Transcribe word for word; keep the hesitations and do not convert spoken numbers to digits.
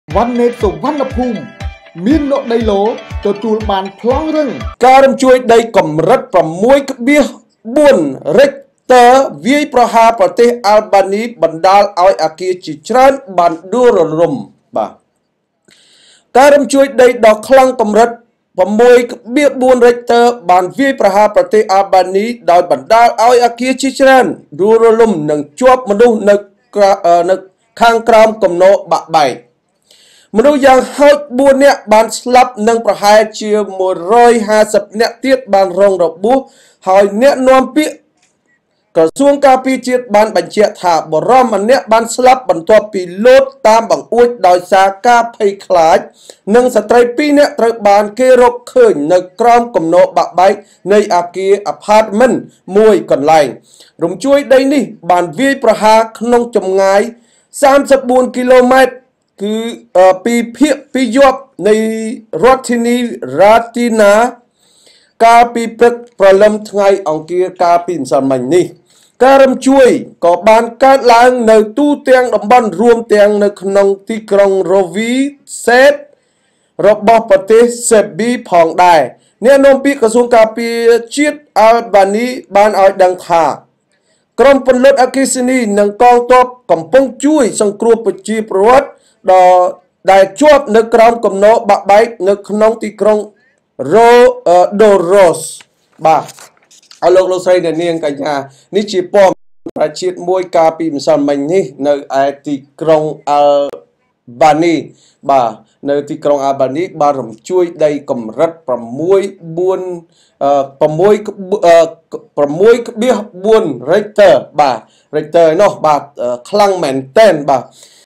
វណ្ណនេតសុវណ្ណភូមិមាននៅដីឡូទទួលបានប្លង់រឹងការរំជួយដីកម្រិត 6.4 Richter វាយប្រហារប្រទេសអាល់បានីបណ្ដាលឲ្យអគារជាច្រើនបានដួលរលំបាទការរំជួយដីដ៏ខ្លាំងកម្រិត 6.4 Richter បានវាយប្រហារប្រទេសអាល់បានីដោយបណ្ដាលឲ្យអគារជាច្រើនដួលរលំនិងជាប់មនុស្សនៅនៅខាងក្រោមគំនរបាក់បែកមនុស្សយ៉ាងហោច បួន នាក់បានស្លាប់និងប្រហែលជា មួយរយហាសិប នាក់ទៀតបានរងរបួសហើយអ្នកនាំពាក្យក្រសួងការពារជាតិបានបញ្ជាក់ថាបរិមម្នាក់បានស្លាប់បន្ទាប់ពីលោតតាមបង្អួចដោយសារការភ័យខ្លាចនិងស្ត្រី ពីរ នាក់ត្រូវបានគេរកឃើញនៅក្រោមគំនរបាក់បែកនៃអគារ Apartment មួយកន្លែងរំជួយដីនេះបានវាយប្រហារក្នុងចម្ងាយ សាមសិបបួន គីឡូម៉ែត្រគឺពីភាគពីយប់នៃរដ្ឋធានីរ៉ាទីណាកាលពីព្រឹកព្រលឹមថ្ងៃអង្គារកាលពីម្សិលមិញនេះការរំជួយក៏បានកើតឡើងនៅទូទាំងតំបន់រួមទាំងនៅក្នុងទីក្រុងរ៉ូវីសេតរបស់ប្រទេសសេប៊ីផងដែរអ្នកនាំពាក្យក្រសួងការពារជាតិអាល់បានីបានឲ្យដឹងថាក្រុមពន្លត់អគ្គិសនីនិងកងទ័ពកំពុងជួយសង្គ្រោះប្រជាពលរដ្ឋដ៏ដែលជាប់នៅក្រោមគំនរបាក់បែកនៅក្នុងទីក្រុងរ៉ូដូរ៉ូសបាទអរលោកលោកស្រីអ្នកនាងកញ្ញានេះជាព័ត៌មានប្រជាជាតិមួយកាលពីម្សិលមិញនេះនៅឯទីក្រុងអាល់បានីបាទនៅទីក្រុងអាល់បានីបានរំជួយដីកម្រិត 6.4 Richter បាទ Richter នោះបាទខ្លាំងមែនទែនបាទ